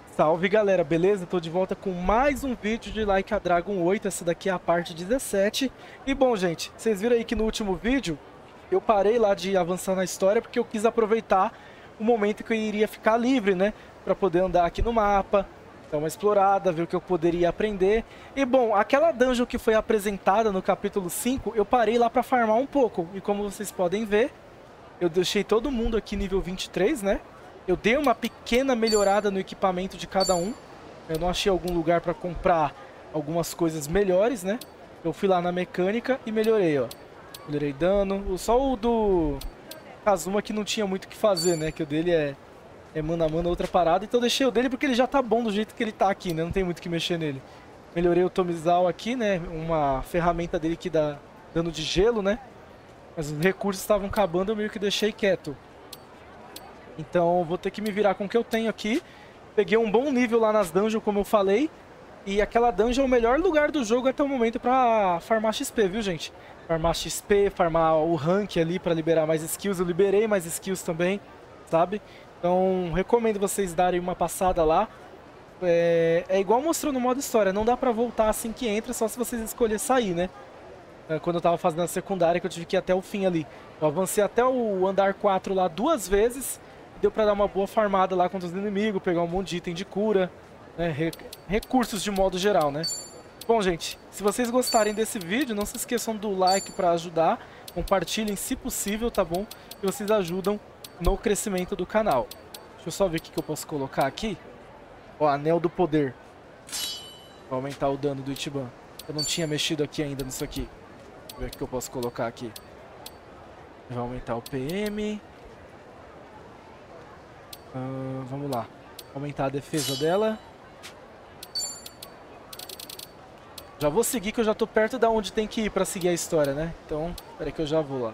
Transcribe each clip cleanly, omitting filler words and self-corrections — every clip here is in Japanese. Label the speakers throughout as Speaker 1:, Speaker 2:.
Speaker 1: Salve galera, beleza? Tô de volta com mais um vídeo de Like a Dragon 8, essa daqui é a parte 17. E bom, gente, vocês viram aí que no último vídeo eu parei lá de avançar na história porque eu quis aproveitar o momento que eu iria ficar livre, né? Pra poder andar aqui no mapa, dar uma explorada, ver o que eu poderia aprender. E bom, aquela dungeon que foi apresentada no capítulo 5, eu parei lá pra farmar um pouco. E como vocês podem ver, eu deixei todo mundo aqui nível 23, né? Eu dei uma pequena melhorada no equipamento de cada um. Eu não achei algum lugar para comprar algumas coisas melhores, né? Eu fui lá na mecânica e melhorei, ó. Melhorei dano. Só o do Kazuma que não tinha muito o que fazer, né? Que o dele é mano a mano outra parada. Então eu deixei o dele porque ele já tá bom do jeito que ele tá aqui, né? Não tem muito o que mexer nele. Melhorei o Tomizal aqui, né? Uma ferramenta dele que dá dano de gelo, né? Mas os recursos estavam acabando, eu meio que deixei quieto. Então vou ter que me virar com o que eu tenho aqui. Peguei um bom nível lá nas dungeons, como eu falei. E aquela dungeon é o melhor lugar do jogo até o momento pra farmar XP, viu, gente? Farmar XP, farmar o rank ali pra liberar mais skills. Eu liberei mais skills também, sabe? Então recomendo vocês darem uma passada lá. É igual mostrou no modo história, não dá pra voltar assim que entra, só se vocês escolherem sair, né? Quando eu tava fazendo a secundária, que eu tive que ir até o fim ali. Eu avancei até o andar 4 lá 2 vezes. Deu pra dar uma boa farmada lá contra os inimigos, pegar um monte de item de cura, né? Recursos de modo geral, né? Bom, gente, se vocês gostarem desse vídeo, não se esqueçam do like pra ajudar. Compartilhem se possível, tá bom? Que vocês ajudam no crescimento do canal. Deixa eu só ver o que eu posso colocar aqui. Ó, Anel do Poder. Pra aumentar o dano do Ichiban. Eu não tinha mexido aqui ainda nisso aqui. Ver o que eu posso colocar aqui. Vai aumentar o PM. Vamos lá. Aumentar a defesa dela. Já vou seguir que eu já tô perto da onde tem que ir pra seguir a história, né? Então, peraí que eu já vou lá.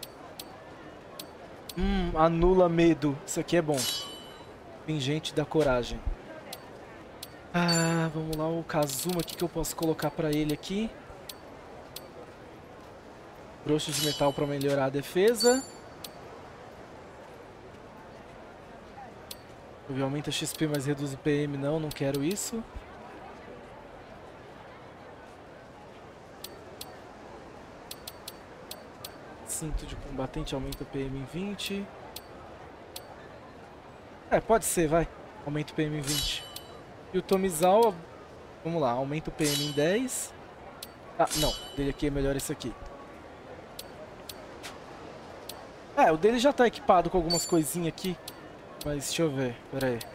Speaker 1: Anula medo. Isso aqui é bom. Pingente da coragem. Vamos lá. O Kazuma, o que eu posso colocar pra ele aqui? Broxo de metal pra melhorar a defesa. Aumenta XP, mas reduz o PM. Não quero isso. Cinto de combatente aumenta o PM em 20. Pode ser, vai. Aumenta o PM em 20. E o Tomizal, vamos lá, aumenta o PM em 10. Não, o dele aqui é melhor esse aqui. O dele já tá equipado com algumas coisinhas aqui. Mas deixa eu ver, pera aí.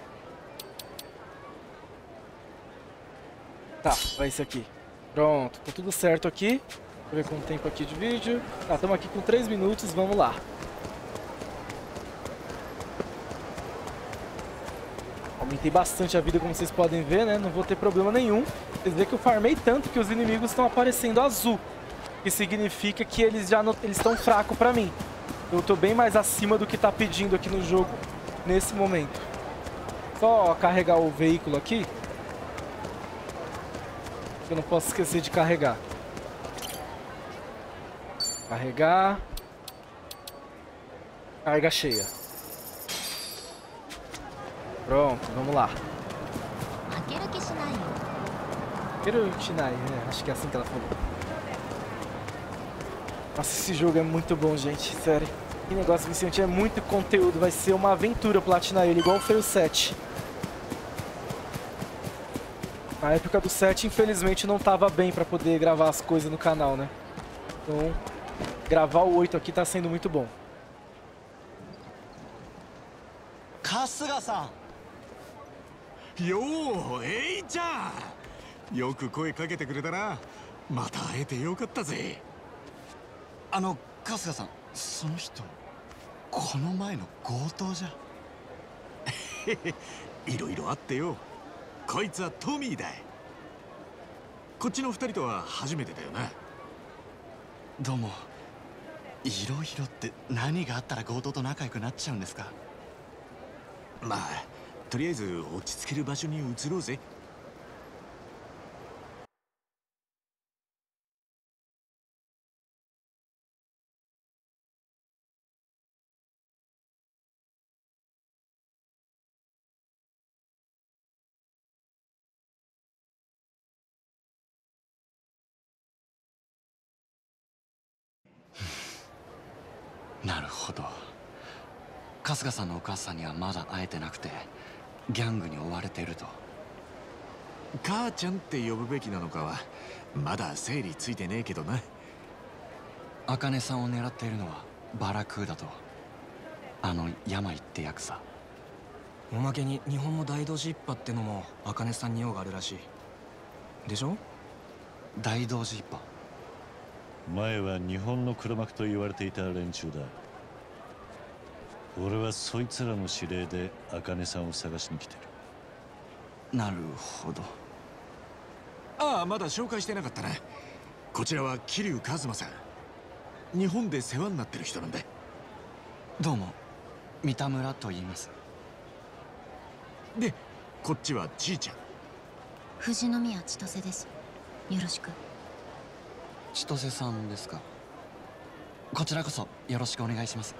Speaker 1: Tá, vai esse aqui. Pronto, tá tudo certo aqui. Deixa eu ver quanto tempo aqui de vídeo. Tá, estamos aqui com 3 minutos, vamos lá. Aumentei bastante a vida, como vocês podem ver, né? Não vou ter problema nenhum. Vocês veem que eu farmei tanto que os inimigos estão aparecendo azul. Que significa que eles já não, eles estão fracos pra mim. Eu tô bem mais acima do que tá pedindo aqui no jogo nesse momento. Só carregar o veículo aqui. Eu não posso esquecer de carregar. Carregar. Carga cheia. Pronto, vamos lá. Kirochinai, acho que é assim que ela falou. Nossa, esse jogo é muito bom, gente, sério. Que negócio viciante, é muito conteúdo, vai ser uma aventura platinar ele, igual foi o 7. Na época do 7, infelizmente, não tava bem pra poder gravar as coisas no canal, né? Então, gravar o 8 aqui tá sendo muito bom.
Speaker 2: 春日さん。よう、えいちゃん。よく声かけてくれたな。また会えてよかったぜ。春日さん、その人この前の強盗じゃ。いろいろあってよ。こいつはトミーだ。こっちの二人とは初めてだよな。どうも。いろいろって何があったら強盗と仲良くなっちゃうんですか。まあとりあえず落ち着ける場所に移ろうぜ。 ほど。春日さんのお母さんにはまだ会えてなくてギャングに追われていると。母ちゃんって呼ぶべきなのかはまだ整理ついてねえけどな。茜さんを狙っているのはバラクーダとあの病ってやくさ。
Speaker 3: おまけに日本の大同士一派ってのも茜さんに用があるらしいでしょ。
Speaker 2: 大同士一派。
Speaker 4: 前は日本の黒幕と言われていた連中だ。俺はそいつらの指令で茜さんを探しに来てる。
Speaker 2: なるほど。ああ、まだ紹介してなかったな。こちらは桐生一馬さん。日本で世話になってる人なんだ。どうも三田村と言います。でこっちはちいちゃん。
Speaker 5: 富士宮千歳です。よろしく。
Speaker 2: 千歳さんですか。こちらこそよろしくお願いします。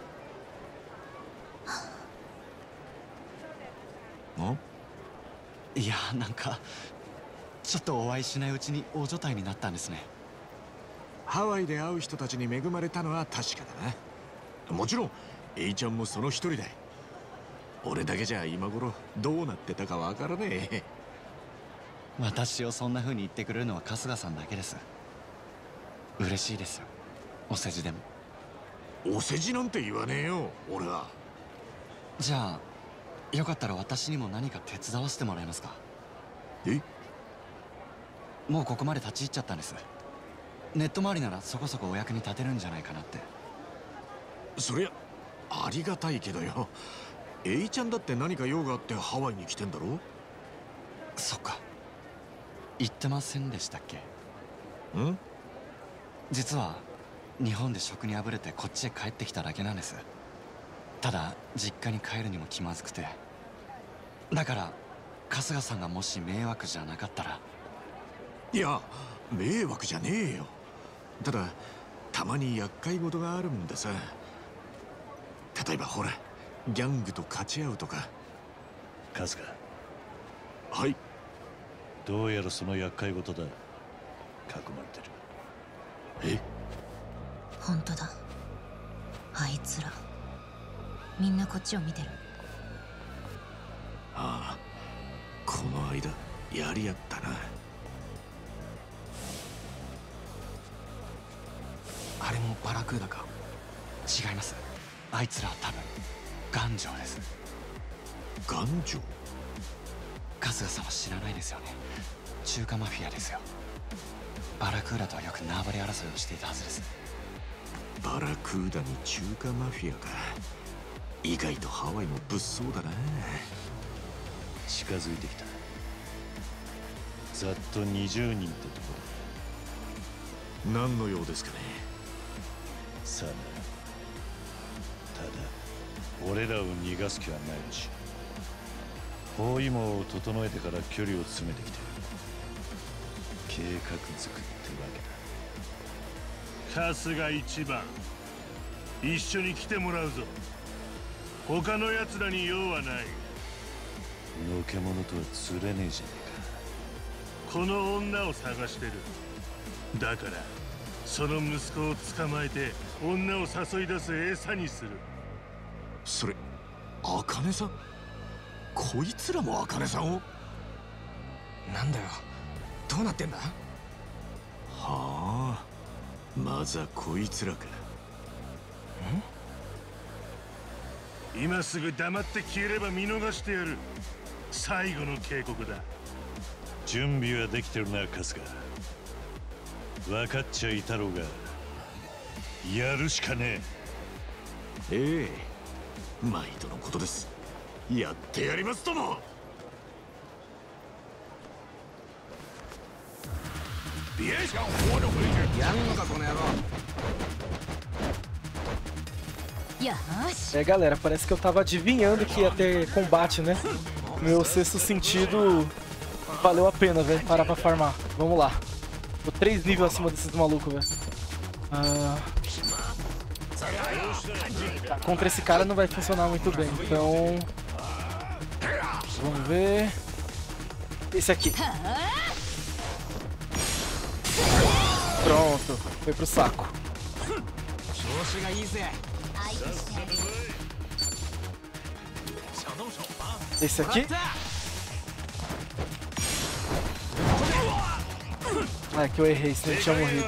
Speaker 2: いや、なんかちょっとお会いしないうちに大所帯になったんですね。ハワイで会う人たちに恵まれたのは確かだな。もちろんエイちゃんもその一人だ。俺だけじゃ今頃どうなってたかわからねえ。私をそんな風に言ってくれるのは春日さんだけです。嬉しいですよ、お世辞でも。お世辞なんて言わねえよ、俺は。じゃあよかったら私にも何か手伝わせてもらえますか。え？もうここまで立ち入っちゃったんです。ネット周りならそこそこお役に立てるんじゃないかなって。そりゃありがたいけどよ。エイちゃんだって何か用があってハワイに来てんだろ。そっか、言ってませんでしたっけ。ん？実は日本で職にあぶれてこっちへ帰ってきただけなんです。ただ実家に帰るにも気まずくて。だから春日さんがもし迷惑じゃなかったら。いや迷惑じゃねえよ。ただたまに厄介事があるんでさ。例えばほらギャングと勝ち合うとか。
Speaker 4: 春日。
Speaker 2: はい。
Speaker 4: どうやらその厄介事だ。囲まれてる。え？
Speaker 5: 本当だ。あいつらみんなこっちを見てる。
Speaker 2: ああ、この間やり合ったな。
Speaker 3: あれもバラクーダか。
Speaker 2: 違います。あいつらは多分頑丈です。頑丈？春日さんは知らないですよね。中華マフィアですよ。バラクーダとはよく縄張り争いをしていたはずです。バラクーダに中華マフィアか。意外とハワイも物騒だな。
Speaker 4: 近づいてきた。ざっと20人ってとこ
Speaker 2: だ。何の用ですかね。
Speaker 4: さあな。ただ俺らを逃がす気はないらしい。包囲網を整えてから距離を詰めてきてる。計画作ってわけだ。
Speaker 6: 春日一番、一緒に来てもらうぞ。他の奴らに用はない。
Speaker 4: のけ者とは釣れねえじゃね
Speaker 6: この女を探してる。だからその息子を捕まえて女を誘い出す餌にする。
Speaker 2: それ茜さん？こいつらも茜さんを？
Speaker 3: なんだよ、どうなってんだ。
Speaker 2: はあ、まずはこいつらか。
Speaker 6: 今すぐ黙って消えれば見逃してやる。最後の警告だ。
Speaker 4: 準備はできてるな、春日。分かっちゃいたろうが、やるしかね
Speaker 2: え。ええ、毎度のことです。やってやりますとも。
Speaker 3: やんのかこの野郎。
Speaker 1: É, galera, parece que eu tava adivinhando que ia ter combate, né? Meu sexto sentido valeu a pena, velho, parar pra farmar. Vamos lá. Tô 3 níveis acima desses malucos, velho. Contra esse cara não vai funcionar muito bem, então... Vamos ver... Esse aqui. Pronto, foi pro saco. Esse aqui. Ah, é que eu errei, senão ele tinha morrido.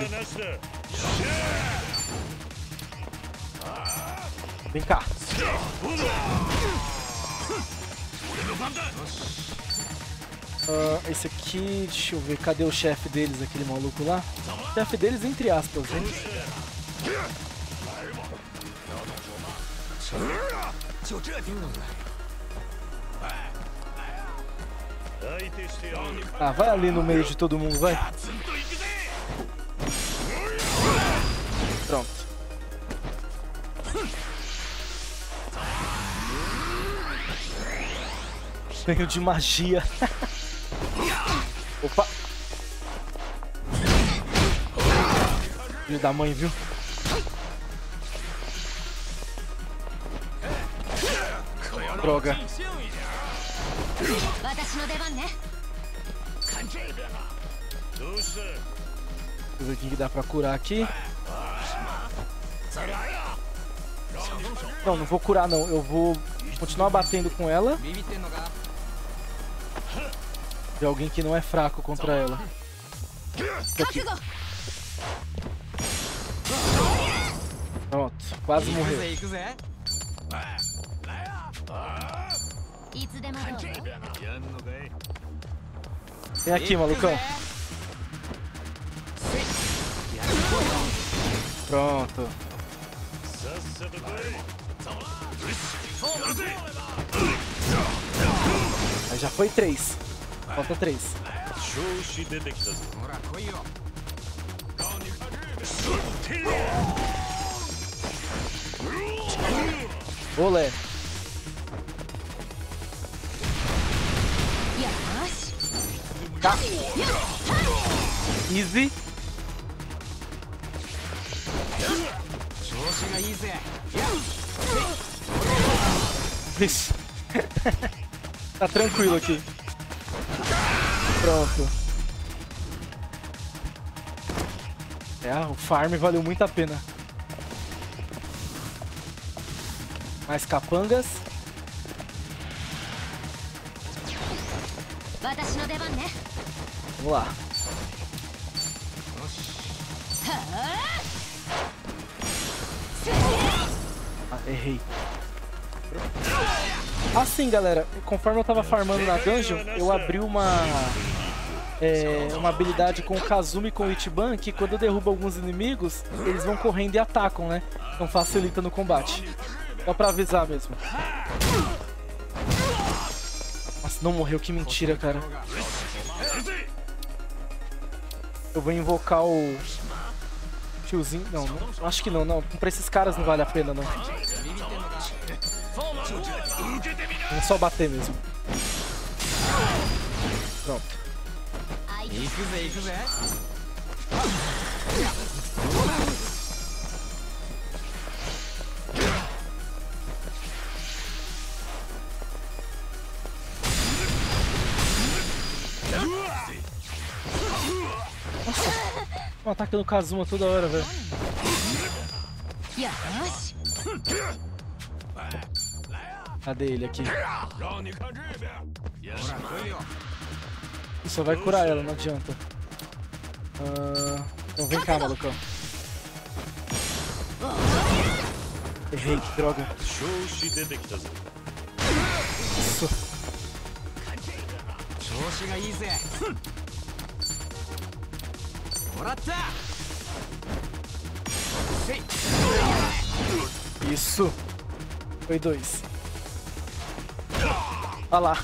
Speaker 1: Vem cá. Esse aqui, deixa eu ver, cadê o chefe deles, aquele maluco lá? Chefe deles, entre aspas, né? Ah, vai ali no meio de todo mundo, vai. Pronto. Ganho de magia. Opa. Filho da mãe, viu? Droga. Deixa eu ver o que dá pra curar aqui. Não, não vou curar não. Eu vou continuar batendo com ela. Tem alguém que não é fraco contra ela. Aqui. Pronto, quase morreu. Vem aqui, malucão. Pronto. Aí já foi 3. Falta 3. Olé. Tá. Easy. Vixe. Tá tranquilo aqui. Pronto. O farm valeu muito a pena. Mais capangas. Vamos lá. Ah, errei. Assim, galera, conforme eu tava farmando na dungeon, eu abri uma habilidade com o Kazumi e com o Ichiban, que quando eu derrubo alguns inimigos, eles vão correndo e atacam, né? Então facilita no combate. Só pra avisar mesmo. Nossa, não morreu, que mentira, cara. Eu vou invocar o tiozinho. Não, não, acho que não, não. Pra esses caras não vale a pena, não. Vamos só bater mesmo. Pronto. Nossa, um ataque no Kazuma toda hora, velho. Cadê ele aqui? Só vai curar ela, não adianta. Então vem cá, malucão. Errei, que droga. Isso. Isso. Foi 2. Olha lá.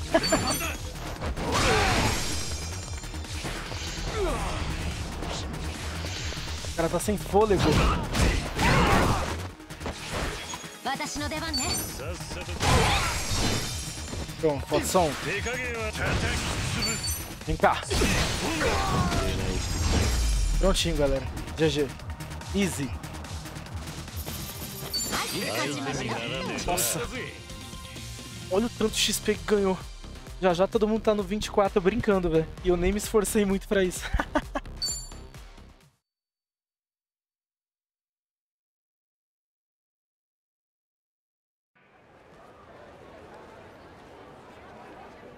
Speaker 1: O cara tá sem fôlego. Pronto, pode som. Vem cá. Prontinho, galera. GG. Easy. Nossa. Olha o tanto XP que ganhou. Já já todo mundo tá no 24 brincando, velho. E eu nem me esforcei muito pra isso.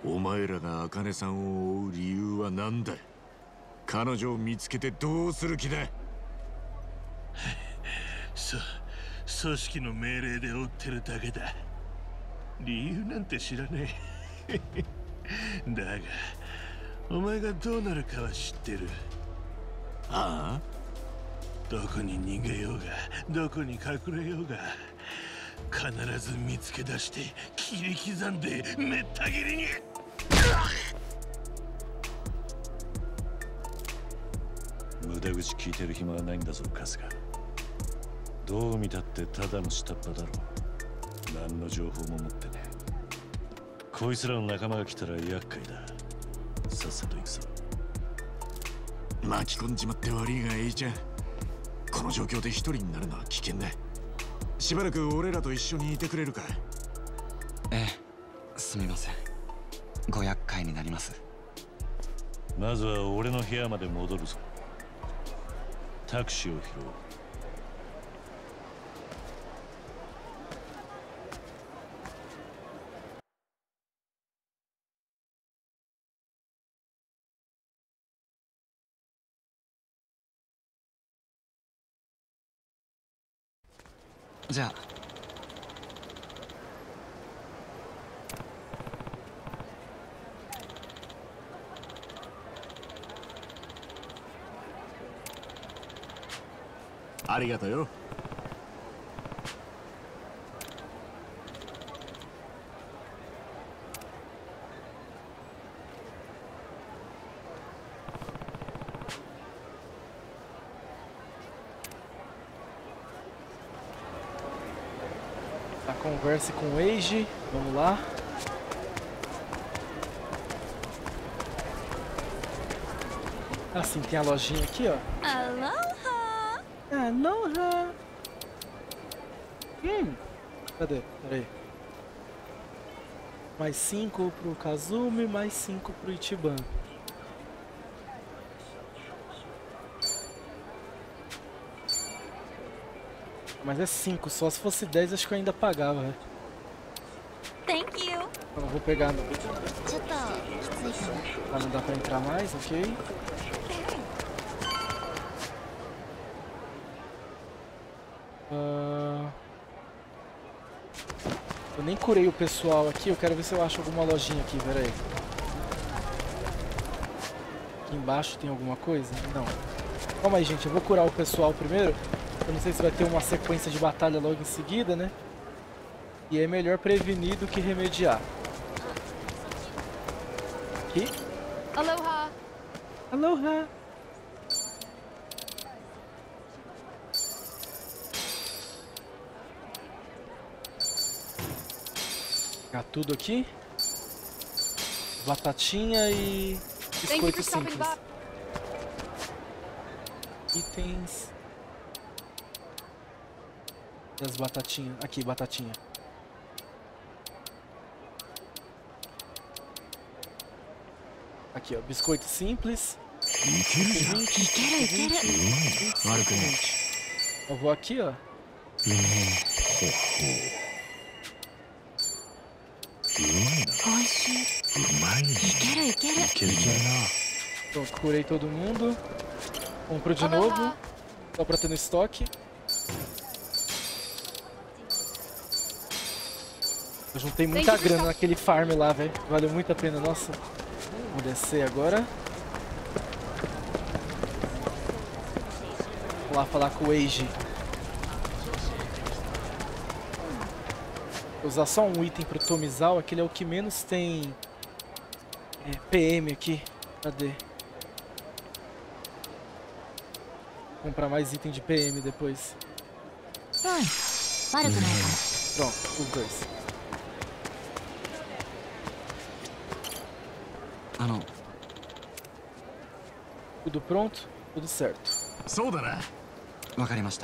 Speaker 2: お前らが茜さんを追う理由は何だ？彼女を見つけてどうする気だ？
Speaker 6: 組織の命令で追ってるだけだ。理由なんて知らねえ。だがお前がどうなるかは知ってる。
Speaker 2: ああ？
Speaker 6: どこに逃げようがどこに隠れようが必ず見つけ出して切り刻んでめった切りに。
Speaker 4: 無駄口聞いてる暇はないんだぞ春日。どう見たってただの下っ端だろ。何の情報も持ってねえ。こいつらの仲間が来たら厄介だ。さっさと行くぞ。
Speaker 2: 巻き込んじまって悪いがエイちゃん、この状況で一人になるのは危険だ。しばらく俺らと一緒にいてくれるか？
Speaker 3: ええ、すみません。ご厄介になります。
Speaker 4: まずは俺の部屋まで戻るぞ。タクシーを拾おう。
Speaker 3: じゃあ。
Speaker 2: ありがとうよ。
Speaker 1: A converse com o Eiji. Vamos lá. Assim, tem a lojinha aqui, ó.
Speaker 5: Aloha!
Speaker 1: Aloha! Cadê? Pera aí. Mais 5 pro Kazumi, mais 5 pro Ichiban. Mas é 5, só se fosse 10 acho que eu ainda pagava, né?
Speaker 5: Thank you!
Speaker 1: Eu não vou pegar não.
Speaker 5: ちょっときついかな。
Speaker 1: Ah, não dá pra entrar mais, ok. Eu nem curei o pessoal aqui, eu quero ver se eu acho alguma lojinha aqui, pera aí. Aqui embaixo tem alguma coisa? Não. Calma aí, gente, eu vou curar o pessoal primeiro. Eu não sei se vai ter uma sequência de batalha logo em seguida, né? E é melhor prevenir do que remediar. Aqui.
Speaker 5: Aloha!
Speaker 1: Aloha! Pegar tudo aqui. Batatinha e biscoito simples. Itens. Das batatinhas. Aqui, batatinha. Aqui, ó. Biscoito simples.
Speaker 3: いける。悪くね
Speaker 1: Eu vou aqui, ó.
Speaker 3: え。うめ
Speaker 5: 美味しい。いける。
Speaker 3: え。いけるな。
Speaker 1: Pronto, curei todo mundo. Compro de novo. Só pra ter no estoque. Eu juntei muita grana naquele farm lá, velho. Valeu muito a pena, nossa. Vou descer agora. Vou lá falar com o Eiji. Vou usar só um item pro Tomizawa, que ele é o que menos tem PM aqui. Cadê? Vou comprar mais item de PM depois.
Speaker 5: 悪くないかも。
Speaker 1: Pronto, os dois.
Speaker 3: あの
Speaker 1: Tudo pronto, tudo certo.
Speaker 2: そうだな。
Speaker 3: わかりました。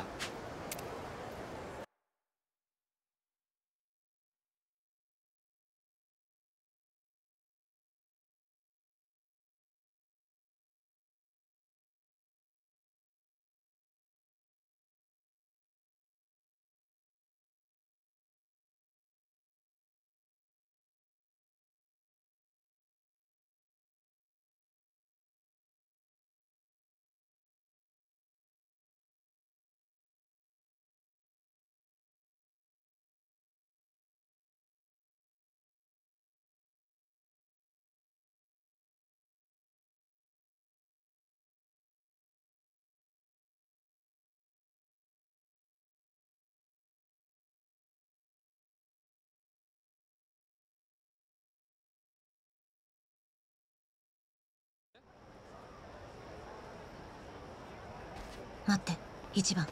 Speaker 5: 待って、1番。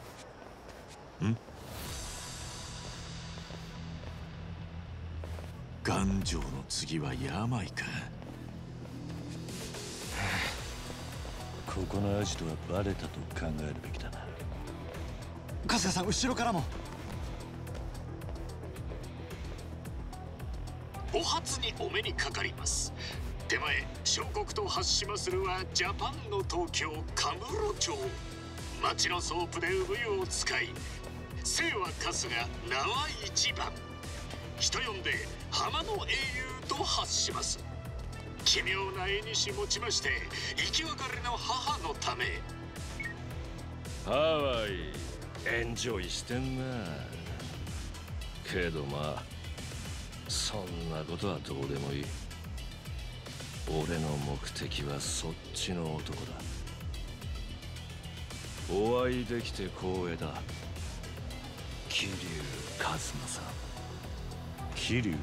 Speaker 2: 頑丈の次は病か。
Speaker 4: ここのアジトはバレたと考えるべきだな。
Speaker 2: 春日さん、後ろからも。
Speaker 7: お初にお目にかかります。手前小国と発しまするはジャパンの東京カムロ町。町のソープで産湯を使い、姓は春日、名は一番。人呼んで浜の英雄と発します。奇妙な絵にし持ちまして、生き別れの母のため。
Speaker 4: ハワイエンジョイしてんな。けどまあそんなことはどうでもいい。俺の目的はそっちの男だ。お会いできて光栄だ。桐生一馬さん。桐生、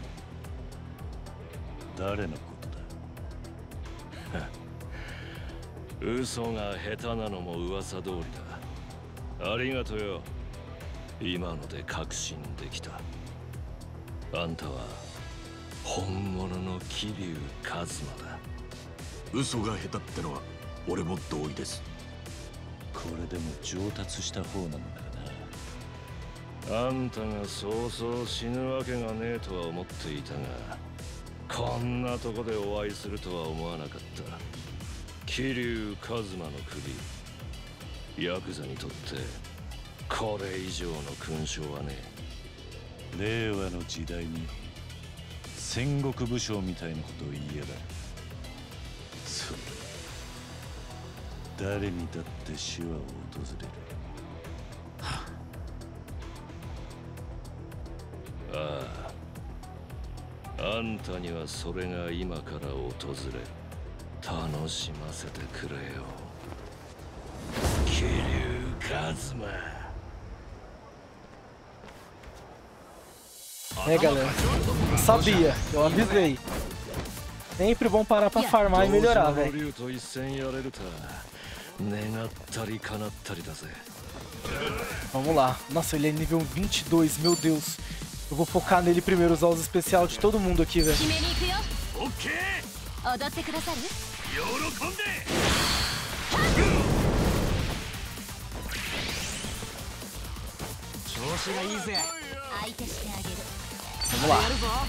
Speaker 4: 誰のことだ。嘘が下手なのも噂通りだ。ありがとよ。今ので確信できた。あんたは本物の桐生一馬だ。
Speaker 2: 嘘が下手ってのは俺も同意です。
Speaker 4: これでも上達した方なんだがな。あんたがそうそう死ぬわけがねえとは思っていたが、こんなとこでお会いするとは思わなかった。桐生一馬の首、ヤクザにとってこれ以上の勲章はねえ。令和の時代に戦国武将みたいなことを言えば、それ誰にだって死は訪れる。ああ、あんたにはそれが今から訪れる。楽しませてくれよ、桐生一馬。
Speaker 1: É, galera, eu sabia, eu avisei. Sempre bom parar pra farmar e melhorar, velho. Vamos lá. Nossa, ele é nível 22, meu Deus. Eu vou focar nele primeiro, usar os especial de todo mundo aqui, velho. Vamos lá.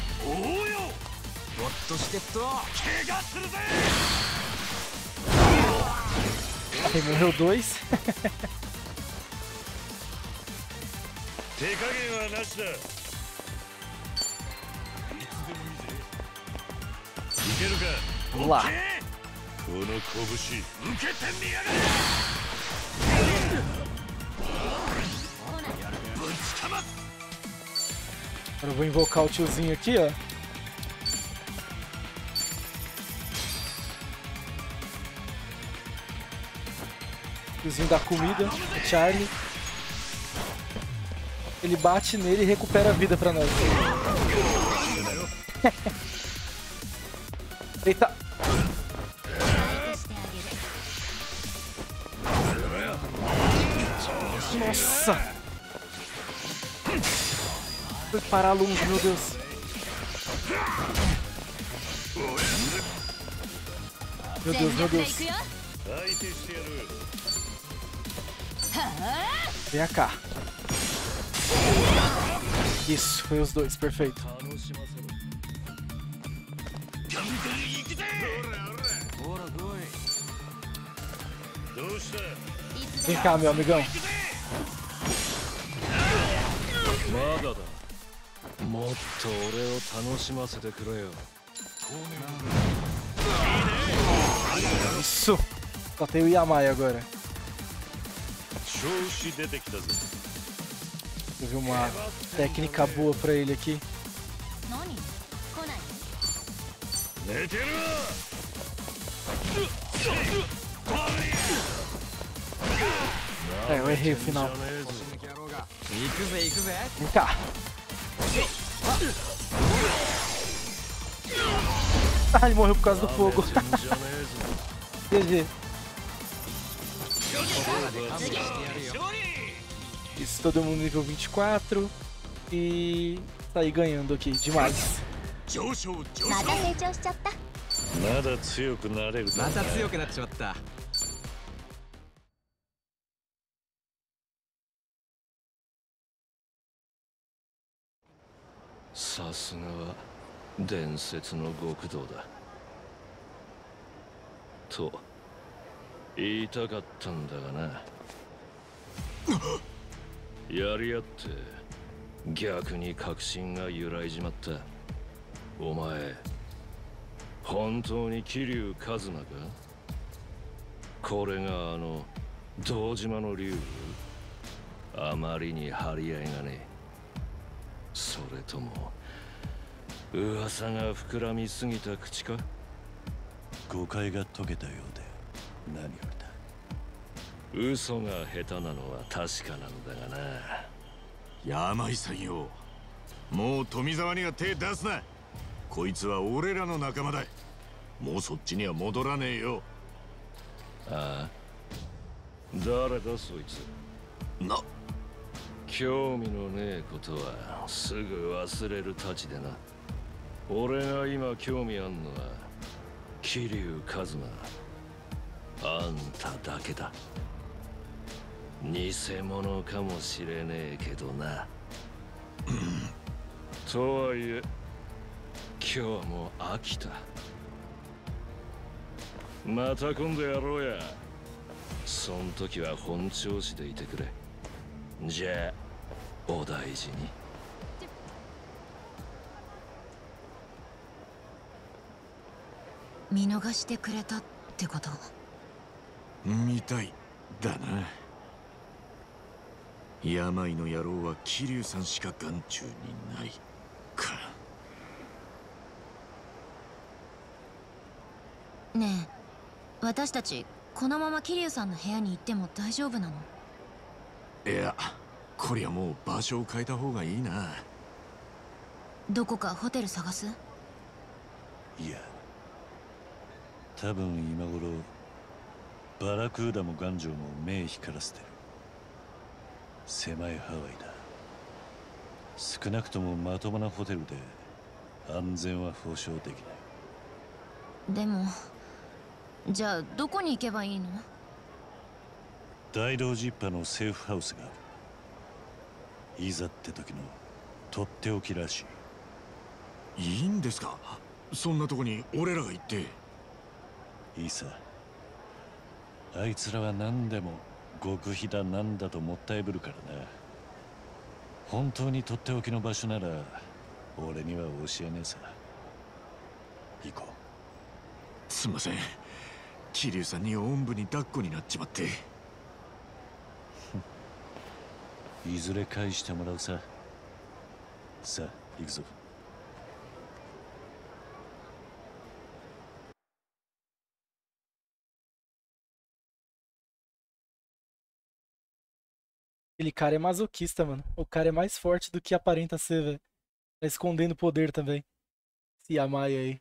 Speaker 1: Aí morreu 2. Vamos lá. Agora eu vou invocar o tiozinho aqui, ó. Tiozinho da comida, o Charlie. Ele bate nele e recupera a vida pra nós. Eita! Nossa! Foi parar longe, meu Deus. Meu Deus, meu Deus. Vem cá. Isso, foi os dois, perfeito. Vem cá, meu amigão.
Speaker 4: もっと俺を楽しませてくれよ。
Speaker 1: Isso! Só tem o Yamai agora. Eu vi uma técnica boa pra ele aqui. É, eu errei o final. Vem cá. Ah, ele morreu por causa do fogo. GG. Isso, todo mundo nível 24. E sair ganhando aqui demais.
Speaker 8: また成長しちゃった。
Speaker 4: まだ強くなれると
Speaker 3: また強くなっちまった。
Speaker 4: さすがは伝説の極道だと言いたかったんだがな。やり合って逆に確信が揺らいじまった。お前本当に桐生一馬か？これが堂島の竜？あまりに張り合いがねえ。それとも噂が膨らみすぎた口か？誤解が解けたようで何よりだ。嘘が下手なのは確かなんだがな。
Speaker 2: 山井さんよ、もう富沢には手出すな。こいつは俺らの仲間だ。もうそっちには戻らねえよ。
Speaker 4: ああ、誰だそいつ。
Speaker 2: な、
Speaker 4: 興味のねえことはすぐ忘れるたちでな。俺が今興味あんのは桐生一馬、あんただけだ。偽物かもしれねえけどな。とはいえ今日はもう飽きた。また今度やろうや。そん時は本調子でいてくれ。じゃあお大事に。
Speaker 5: 見逃してくれたってこと？
Speaker 2: みたいだな。病の野郎は桐生さんしか眼中にないか。
Speaker 5: ねえ、私たちこのまま桐生さんの部屋に行っても大丈夫なの？
Speaker 2: いや、こりゃもう場所を変えた方がいいな。
Speaker 5: どこかホテル探す？
Speaker 4: いや、多分今頃バラクーダもガンジョーも目光らせてる。狭いハワイだ。少なくともまともなホテルで安全は保証できない。
Speaker 5: でもじゃあどこに行けばいいの？
Speaker 4: 大道ジッパのセーフハウスがある。いざって時のとっておきらしい。
Speaker 2: いいんですか？そんなとこに俺らが行って。
Speaker 4: いいさ。あいつらは何でも極秘だなんだともったいぶるからな。本当にとっておきの場所なら俺には教えねえさ。行こう。
Speaker 2: すんません、桐生さんにおんぶに抱っこになっちまって。
Speaker 4: いずれ返してもらうさ。さあ行くぞ。
Speaker 1: Aquele cara é masoquista, mano. O cara é mais forte do que aparenta ser, velho. Tá escondendo poder também. Esse Yamai aí.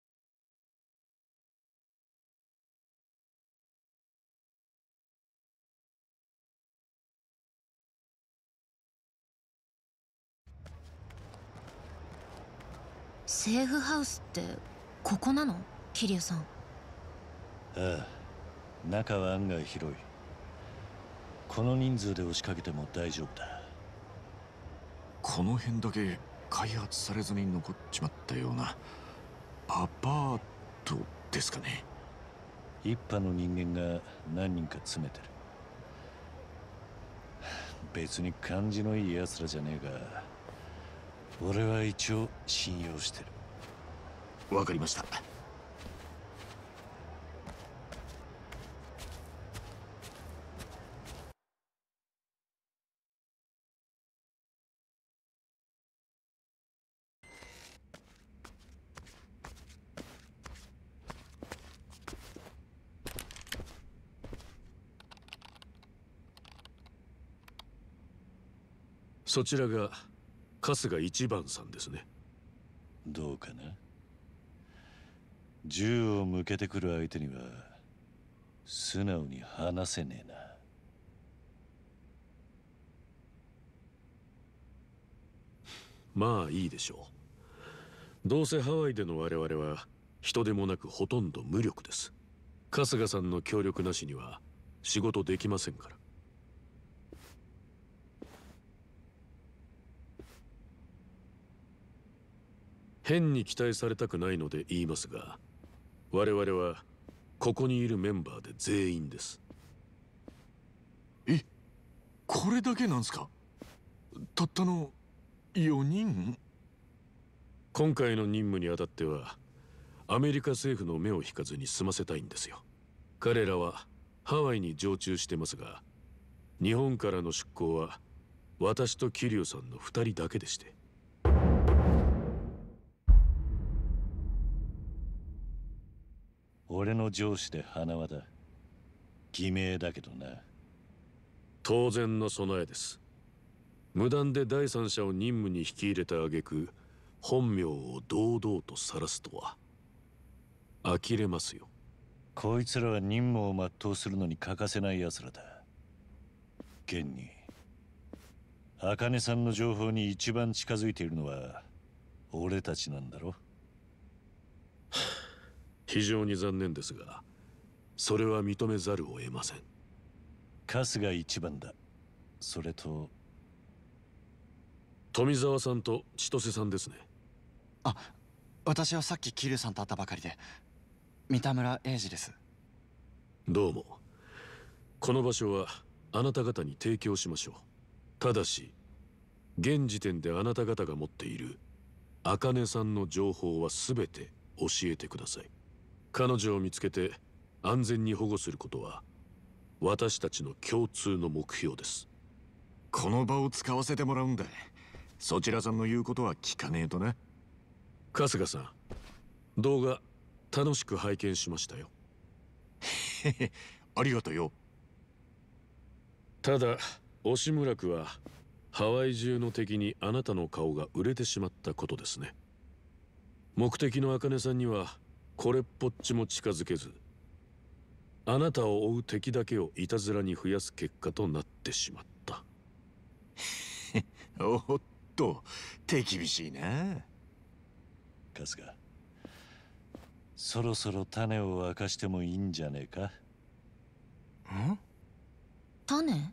Speaker 5: Safe House ってここなの？桐生さん。
Speaker 4: ああ、中は案外広い。この人数で押しかけても大丈夫だ。
Speaker 2: この辺だけ開発されずに残っちまったようなアパートですかね。
Speaker 4: 一派の人間が何人か詰めてる。別に感じのいい奴らじゃねえが、俺は一応信用してる。
Speaker 2: わかりました。
Speaker 6: そちらが春日一番さんですね。
Speaker 4: どうかな。銃を向けてくる相手には素直に話せねえな。
Speaker 6: まあいいでしょう。どうせハワイでの我々は人でもなくほとんど無力です。春日さんの協力なしには仕事できませんから。変に期待されたくないので言いますが、我々はここにいるメンバーで全員です。
Speaker 2: え、これだけなんすか？たったの4人？
Speaker 6: 今回の任務にあたってはアメリカ政府の目を引かずに済ませたいんですよ。彼らはハワイに常駐してますが、日本からの出向は私と桐生さんの2人だけでして。
Speaker 4: 俺の上司で花輪だ。偽名だけどな。
Speaker 6: 当然の備えです。無断で第三者を任務に引き入れた挙句、本名を堂々と晒すとは呆れますよ。
Speaker 4: こいつらは任務を全うするのに欠かせない奴らだ。現に茜さんの情報に一番近づいているのは俺たちなんだろ。
Speaker 6: 非常に残念ですが、それは認めざるを得ません。
Speaker 4: 春日一番だ。それと
Speaker 6: 富澤さんと千歳さんですね。
Speaker 2: あ、私はさっき桐生さんと会ったばかりで、三田村英二です。
Speaker 6: どうも。この場所はあなた方に提供しましょう。ただし現時点であなた方が持っている茜さんの情報は全て教えてください。彼女を見つけて安全に保護することは私たちの共通の目標です。
Speaker 2: この場を使わせてもらうんだ。そちらさんの言うことは聞かねえとな。
Speaker 6: 春日さん、動画楽しく拝見しましたよ。
Speaker 2: へへ、ありがとよ。
Speaker 6: ただ押村区はハワイ中の敵にあなたの顔が売れてしまったことですね。目的の茜さんにはこれっぽっちも近づけず、あなたを追う敵だけをいたずらに増やす結果となってしまった。
Speaker 2: おっと、手厳しいな。
Speaker 4: 春日、そろそろ種を明かしてもいいんじゃねえか？
Speaker 5: ん？種？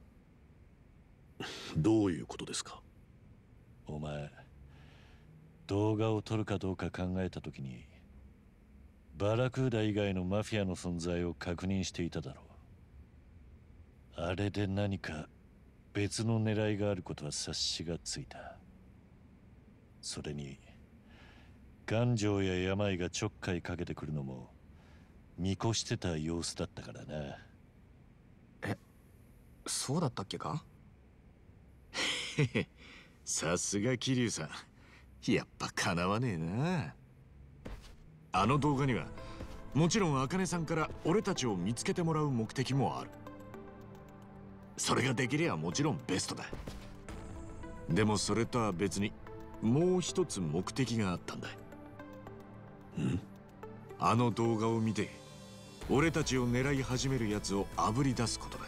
Speaker 6: どういうことですか？
Speaker 4: お前、動画を撮るかどうか考えた時にバラクーダ以外のマフィアの存在を確認していただろう。あれで何か別の狙いがあることは察しがついた。それに頑丈や病がちょっかいかけてくるのも見越してた様子だったからな。
Speaker 2: え、そうだったっけか？へへ、さすが桐生さん、やっぱかなわねえな。あの動画にはもちろん茜さんから俺たちを見つけてもらう目的もある。それができりゃもちろんベストだ。でもそれとは別にもう一つ目的があったんだ。あの動画を見て俺たちを狙い始めるやつをあぶり出すことだ。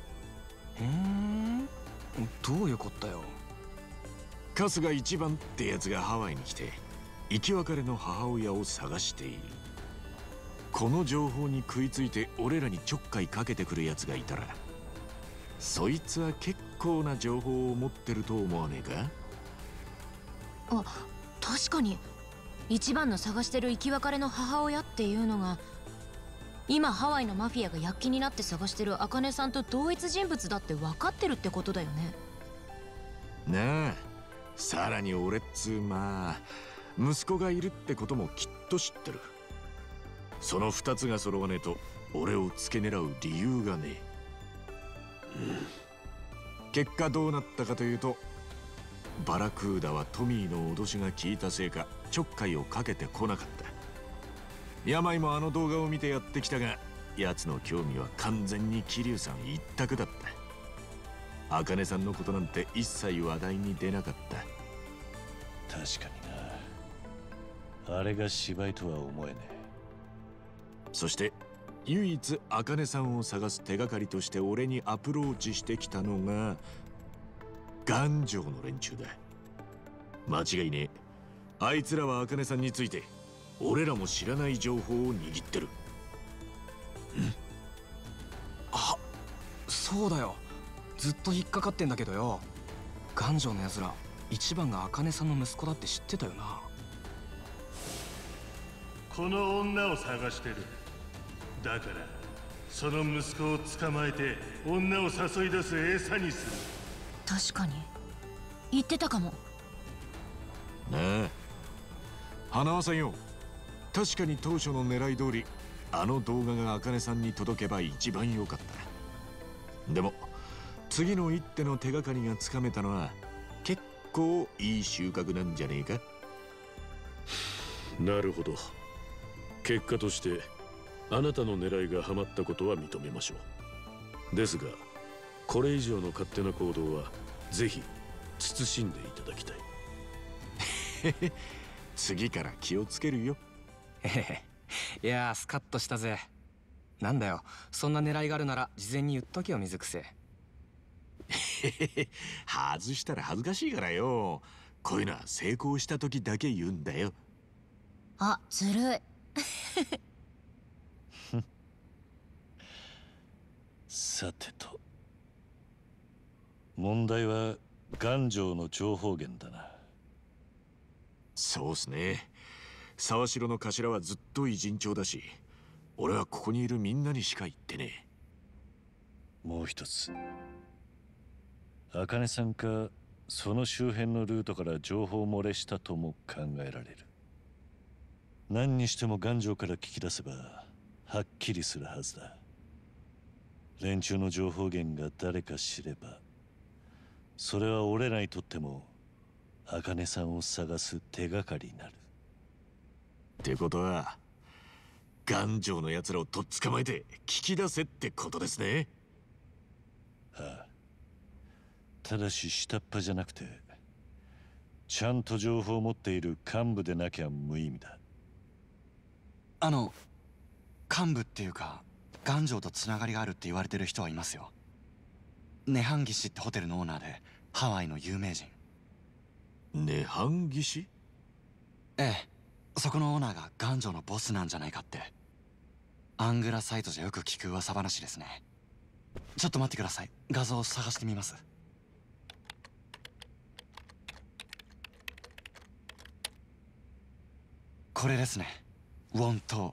Speaker 3: どういうこったよ。
Speaker 2: 春日一番ってやつがハワイに来て生き別れの母親を探している。この情報に食いついて俺らにちょっかいかけてくるやつがいたら、そいつは結構な情報を持ってると思わねえか？
Speaker 5: あ、確かに一番の探してる生き別れの母親っていうのが今ハワイのマフィアが躍起になって探してる茜さんと同一人物だって分かってるってことだよね。
Speaker 2: なあ、さらに俺っつうまあ息子がいるってこともきっと知ってる。その2つが揃わねえと俺を付け狙う理由がねえ。結果どうなったかというと、バラクーダはトミーの脅しが効いたせいかちょっかいをかけてこなかった。病もあの動画を見てやってきたが、奴の興味は完全に桐生さん一択だった。茜さんのことなんて一切話題に出なかった。
Speaker 4: 確かにな。あれが芝居とは思えねえ。
Speaker 2: そして
Speaker 7: 唯一茜さんを探す手がかりとして俺にアプローチしてきたのが頑丈の連中だ。間違いねえ。あいつらは茜さんについて俺らも知らない情報を握ってる。
Speaker 3: あ、そうだよ。ずっと引っかかってんだけどよ。頑丈のやつら一番が茜さんの息子だって知ってたよな。
Speaker 6: この女を探してる。だからその息子を捕まえて女を誘い出す餌にする。
Speaker 5: 確かに言ってたかも。
Speaker 7: なあ花輪さんよ、確かに当初の狙い通りあの動画が茜さんに届けば一番良かった。でも次の一手の手がかりがつかめたのは結構いい収穫なんじゃねえか。
Speaker 9: なるほど。結果としてあなたの狙いがハマったことは認めましょう。ですがこれ以上の勝手な行動はぜひ慎んでいただきたい。
Speaker 7: 次から気をつけるよ。
Speaker 3: いやー、スカッとしたぜ。なんだよ、そんな狙いがあるなら事前に言っとけよ、水癖。
Speaker 7: 外したら恥ずかしいからよ。こういうのは成功した時だけ言うんだよ。
Speaker 5: あ、ずるい。
Speaker 4: さてと、問題は頑丈の情報源だな。
Speaker 7: そうっすね。沢城の頭はずっと偉人帳だし、俺はここにいるみんなにしか言ってね
Speaker 4: え。もう一つ、茜さんかその周辺のルートから情報漏れしたとも考えられる。何にしても頑丈から聞き出せばはっきりするはずだ。連中の情報源が誰か知れば、それは俺らにとっても茜さんを探す手がかりになる。
Speaker 7: ってことは頑丈の奴らをとっ捕まえて聞き出せってことですね。
Speaker 4: ああ、ただし下っ端じゃなくてちゃんと情報を持っている幹部でなきゃ無意味だ。
Speaker 3: 幹部っていうか頑丈とつながりがあるって言われてる人はいますよ。涅槃義士ってホテルのオーナーでハワイの有名人。
Speaker 7: 涅槃義士？
Speaker 3: ええ、そこのオーナーが頑丈のボスなんじゃないかって。アングラサイトじゃよく聞く噂話ですね。ちょっと待ってください。画像を探してみます。これですね。ウォント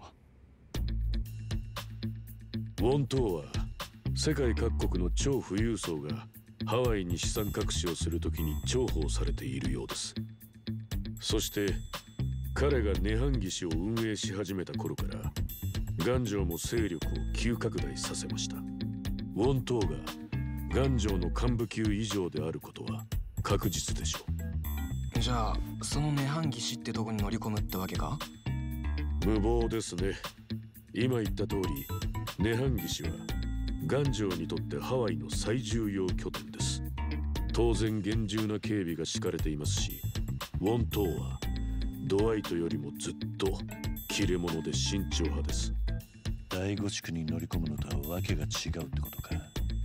Speaker 9: ウォントーは世界各国の超富裕層がハワイに資産隠しをするときに重宝されているようです。そして彼が涅槃義士を運営し始めた頃から頑丈も勢力を急拡大させました。ウォントーが頑丈の幹部級以上であることは確実でしょ
Speaker 3: う。じゃあその涅槃義士ってとこに乗り込むってわけか？
Speaker 9: 無謀ですね。今言った通り涅槃義士は頑丈にとってハワイの最重要拠点です。当然厳重な警備が敷かれていますし、ウォントーはドワイトよりもずっと切れ者で慎重派です。
Speaker 4: 第五地区に乗り込むのとはわけが違うってことか。だが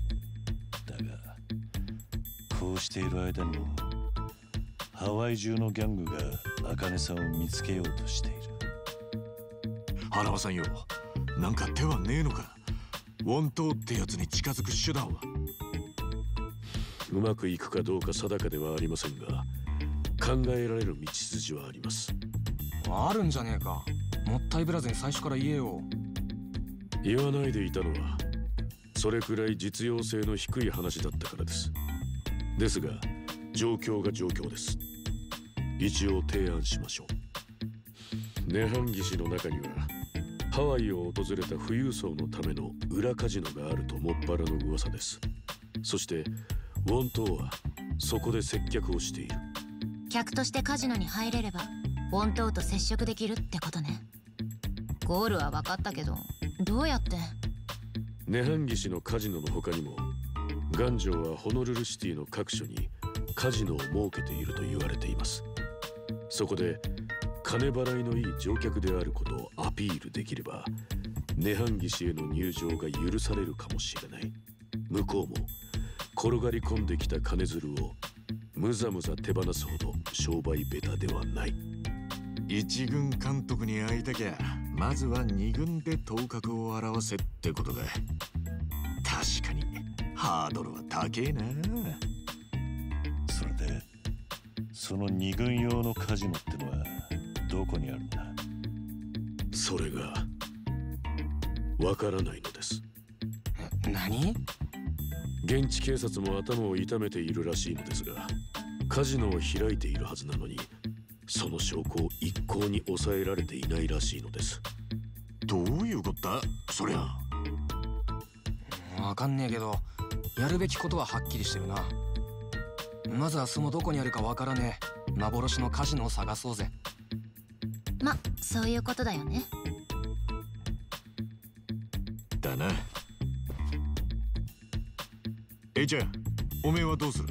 Speaker 4: こうしている間にもハワイ中のギャングが茜さんを見つけようとしている。
Speaker 7: 花輪さんよ、なんか手はねえのか。ウォントーってやつに近づく手段は。
Speaker 9: うまくいくかどうか定かではありませんが、考えられる道筋はあります。
Speaker 3: あるんじゃねえか。もったいぶらずに最初から言えよ。
Speaker 9: 言わないでいたのはそれくらい実用性の低い話だったからです。ですが状況が状況です。一応提案しましょう。涅槃義士の中にはハワイを訪れた富裕層のための裏カジノがあるともっぱらの噂です。そしてウォントーはそこで接客をしている。
Speaker 5: 客としてカジノに入れればウォントーと接触できるってことね。ゴールは分かったけどどうやって？
Speaker 9: 涅槃義士のカジノの他にも頑丈はホノルルシティの各所にカジノを設けていると言われています。そこで金払いのいい乗客であることをアピールできれば涅槃義士への入場が許されるかもしれない。向こうも転がり込んできた金づるをむざむざ手放すほど商売下手ではない。
Speaker 2: 一軍監督に会いたきゃまずは二軍で頭角を現せってことだ。確かにハードルは高えな。
Speaker 4: それでその二軍用のカジノってのはどこにあるんだ？
Speaker 9: それがわからないのです。
Speaker 3: 何？
Speaker 9: 現地警察も頭を痛めているらしいのですが、カジノを開いているはずなのにその証拠を一向に抑えられていないらしいのです。
Speaker 2: どういうことだそりゃ。
Speaker 10: わかんねえけど、やるべきことははっきりしてるな。まずはそのどこにあるかわからねえ幻のカジノを探そうぜ。
Speaker 5: ま、そういうことだよね。
Speaker 2: だな。ちゃん、おめえはどうする？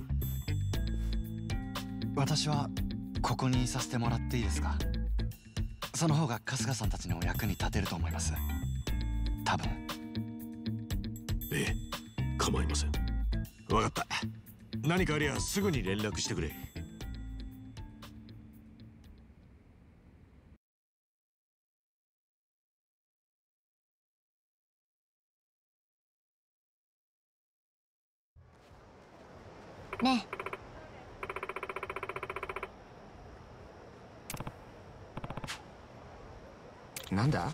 Speaker 3: 私はここにいさせてもらっていいですか？その方が春日さんたちの役に立てると思います。多分。
Speaker 9: ええ、構いません。
Speaker 2: わかった。何かありゃすぐに連絡してくれ。
Speaker 5: ね
Speaker 10: え。なんだ？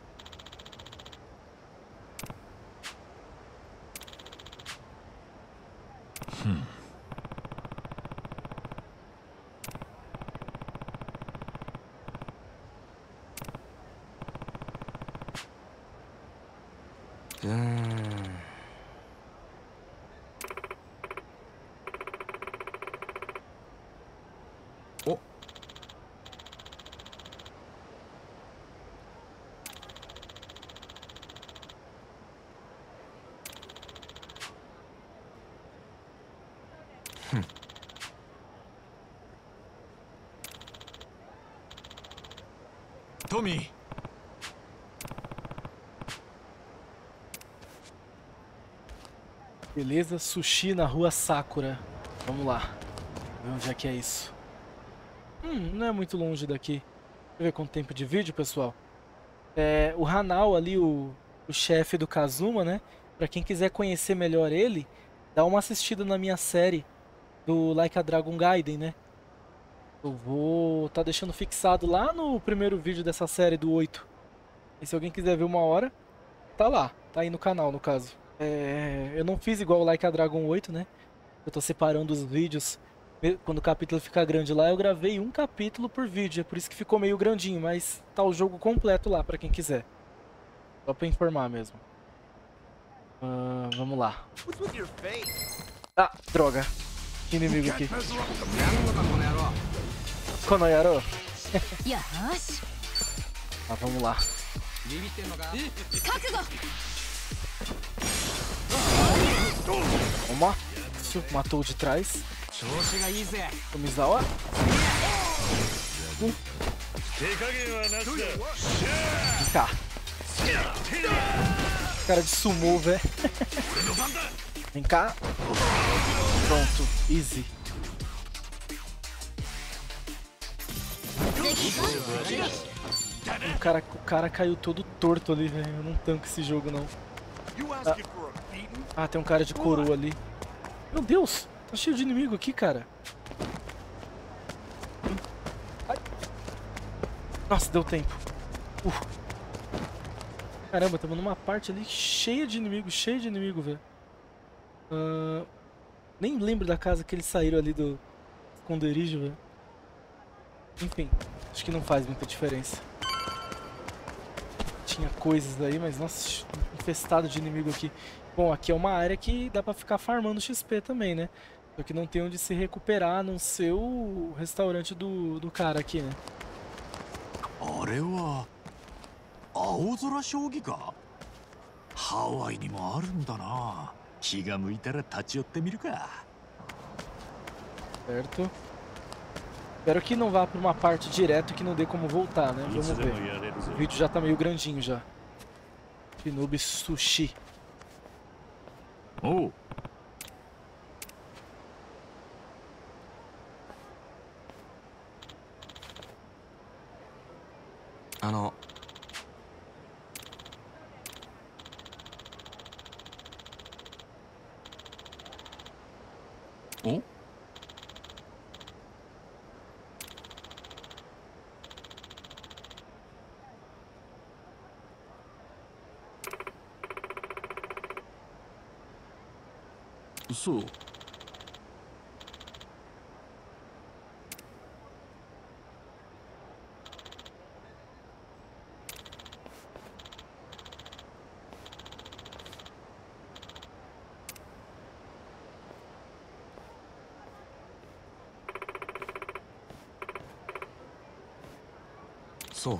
Speaker 10: お。
Speaker 2: トミー。
Speaker 1: Beleza, sushi na rua Sakura. Vamos lá. Ver onde é que é isso. Não é muito longe daqui. Deixa eu ver quanto tempo de vídeo, pessoal. O Hanao ali, o chefe do Kazuma, né? Pra quem quiser conhecer melhor ele, dá uma assistida na minha série do Like a Dragon Gaiden, né? Eu vou tá deixando fixado lá no primeiro vídeo dessa série do 8. E se alguém quiser ver uma hora, tá lá. Tá aí no canal, no caso. Eu não fiz igual o Like a Dragon 8, né? Eu tô separando os vídeos. Quando o capítulo ficar grande lá, eu gravei um capítulo por vídeo. É por isso que ficou meio grandinho, mas tá o jogo completo lá pra quem quiser. Só pra informar mesmo. Vamos lá. Ah, droga. Que inimigo aqui. Konoyaro. Ah, vamos lá. Toma. Isso, matou de trás. Tomizawa. Vem cá. Cara de sumô, velho. Vem cá. Pronto, easy. O cara caiu todo torto ali, velho. Eu não tanco esse jogo, não. Ah, tem um cara de coroa ali. Meu Deus, tá cheio de inimigo aqui, cara. Ai. Nossa, deu tempo. Caramba, estamos numa parte ali cheia de inimigo, velho. Nem lembro da casa que eles saíram ali do esconderijo, velho. Enfim, acho que não faz muita diferença. Tinha coisas aí, mas nossa, infestado de inimigo aqui. Bom, aqui é uma área que dá pra ficar farmando XP também, né? Só que não tem onde se recuperar, a não ser o restaurante do cara aqui, né?
Speaker 2: あれは青空将棋か。ハワイにもあるんだな。気が向いたら立ち寄ってみるか。
Speaker 1: Certo. Espero que não vá para uma parte direto que não dê como voltar, né? Vamos ver. O vídeo já tá meio grandinho já. Shinobi Sushi.
Speaker 6: おう。 お？そう。
Speaker 10: そう。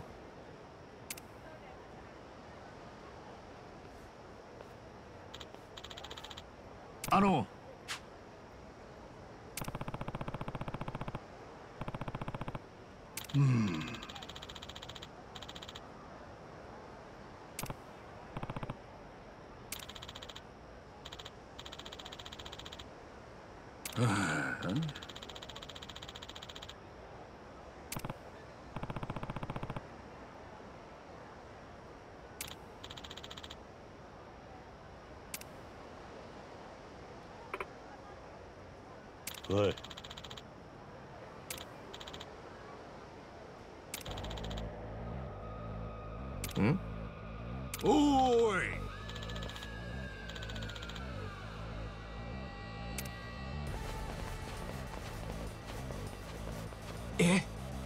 Speaker 4: おい。
Speaker 6: ん？おーい。
Speaker 10: え？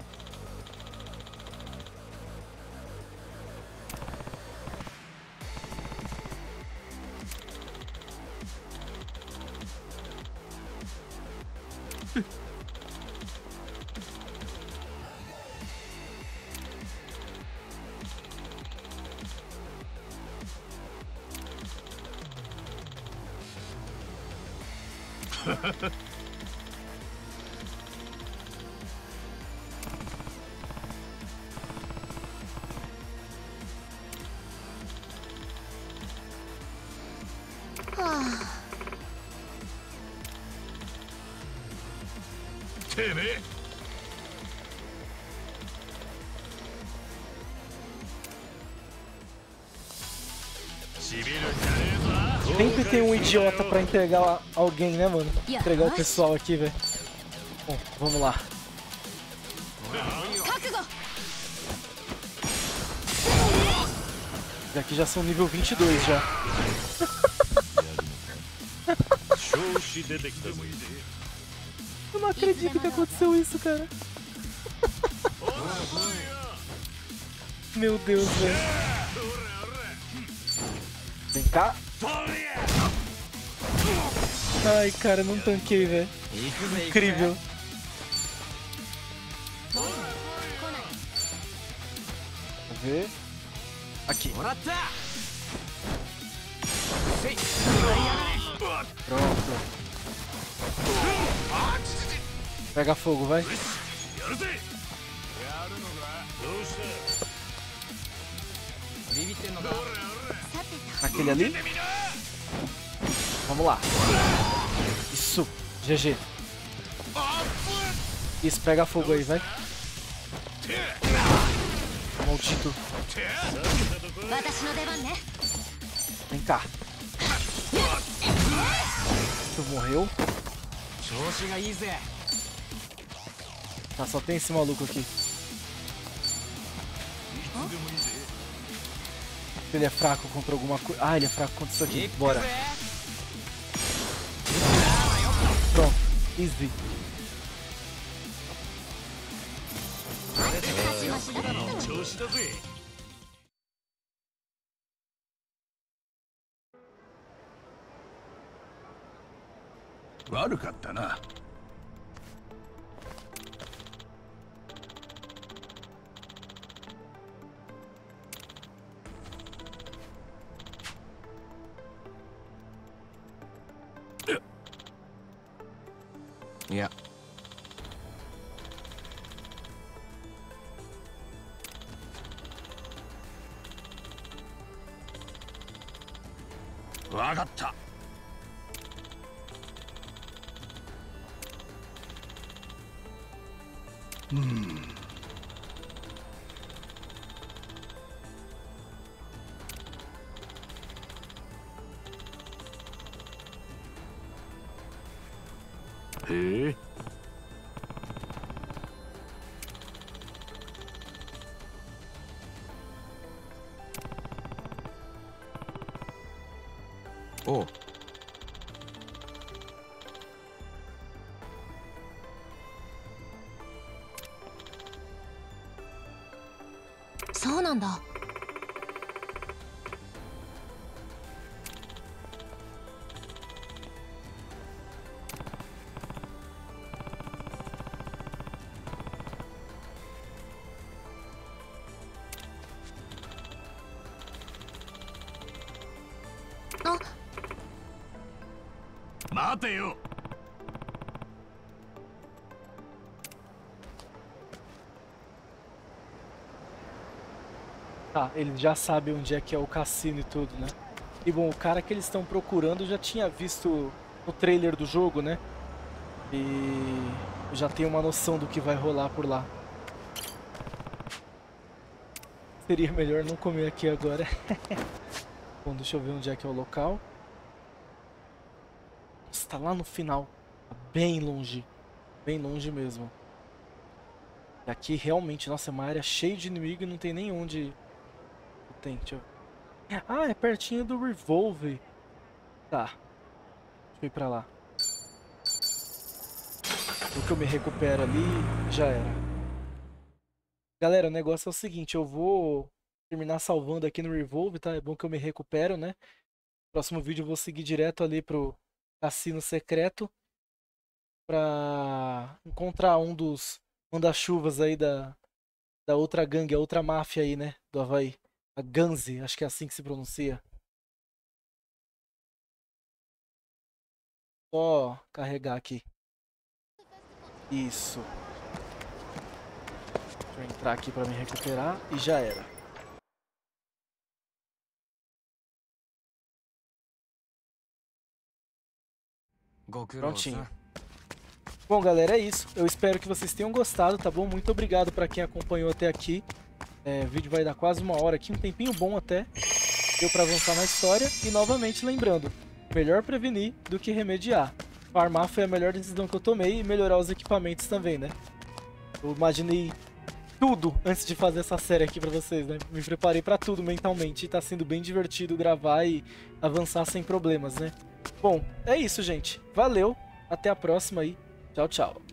Speaker 6: てめえ。
Speaker 1: Sempre tem um idiota pra entregar alguém, né, mano? Entregar o pessoal aqui, velho. Bom, vamos lá. Aqui já são nível 22 já. Eu não acredito que aconteceu isso, cara. Meu Deus, velho. Vem cá. Ai, cara, não tanquei, velho. Incrível. Vamos ver. Aqui. Pronto. Pega fogo, vai. Aquele ali. Vamos lá. Isso. GG. Isso, pega fogo aí, vai. Maldito. Vem cá. Tu morreu. Tá, só tem esse maluco aqui. Ele é fraco contra alguma coisa. Ah, ele é fraco contra isso aqui. Bora. Pronto. Easy.
Speaker 6: 悪かったな。
Speaker 10: いや。
Speaker 6: わかった。
Speaker 9: へえ。
Speaker 10: おう。
Speaker 5: そうなんだ。あ、
Speaker 6: 待てよ。
Speaker 1: Tá, eles já sabem onde é que é o cassino e tudo, né? E bom, o cara que eles estão procurando já tinha visto o trailer do jogo, né? E já tem uma noção do que vai rolar por lá. Seria melhor não comer aqui agora. Bom, deixa eu ver onde é que é o local. Nossa, tá lá no final. Tá bem longe. Bem longe mesmo. E aqui realmente, nossa, é uma área cheia de inimigo e não tem nem onde... Tem, deixa eu... Ah, é pertinho do Revolve. Tá. Deixa eu ir pra lá. O que eu me recupero ali, já era. Galera, o negócio é o seguinte, eu vou terminar salvando aqui no Revolve, tá? É bom que eu me recupero, né? Próximo vídeo eu vou seguir direto ali pro cassino secreto pra encontrar um dos manda-chuvas aí da outra gangue, a outra máfia aí, né? Do Havaí. A Ganzi, acho que é assim que se pronuncia. Só carregar aqui. Isso. Deixa eu entrar aqui pra me recuperar e já era. Prontinho. Bom, galera, é isso. Eu espero que vocês tenham gostado, tá bom? Muito obrigado pra quem acompanhou até aqui. O vídeo vai dar quase 1 hora aqui, um tempinho bom até. Deu pra avançar na história. E novamente lembrando, melhor prevenir do que remediar. Farmar foi a melhor decisão que eu tomei e melhorar os equipamentos também, né? Eu imaginei tudo antes de fazer essa série aqui pra vocês, né? Me preparei pra tudo mentalmente e tá sendo bem divertido gravar e avançar sem problemas, né? Bom, é isso, gente. Valeu, até a próxima aí. Tchau, tchau.